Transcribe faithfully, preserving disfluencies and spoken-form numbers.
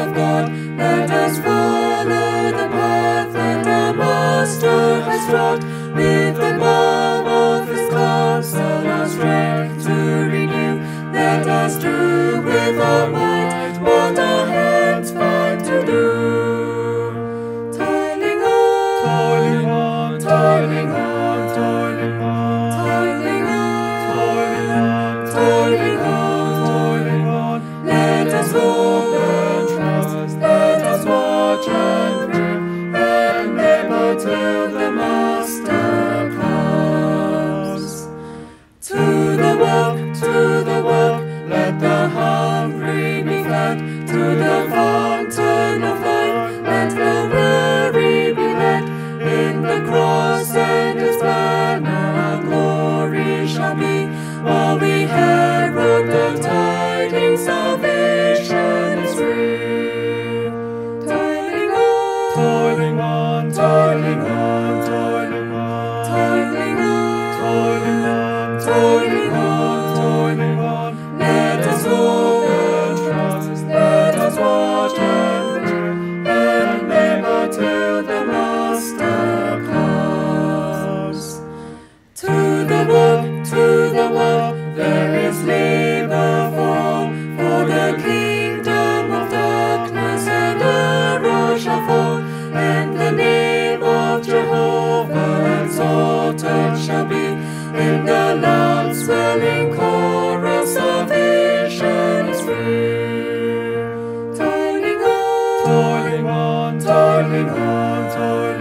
of God. Let us follow the path that our Master has trod. With the balm of His counsel our strength to renew, let us do with our might what our hands find to do. Toiling on, toiling on, toiling on, toiling on, toiling on, toiling on, toiling on. Let us hope and trust, let us watch and pray, and labor till the Master comes. To the work, to the work, let the hungry be fed. To the fountain of life, let the weary be led. In the cross and its banner, our glory shall be, while we herald the tidings, salvation is free. Toiling on, toiling on, toiling on, toiling on, toiling on, toiling on, toiling on, toiling on. Let us hope and trust, let us watch and pray, and labor till the Master comes. To the work, to the work, there is labor for all, for the kingdom of darkness and error shall fall, and the name of Jehovah exalted shall be. In the loud swelling chorus, salvation is free. Toiling on, toiling on, toiling on, toiling on.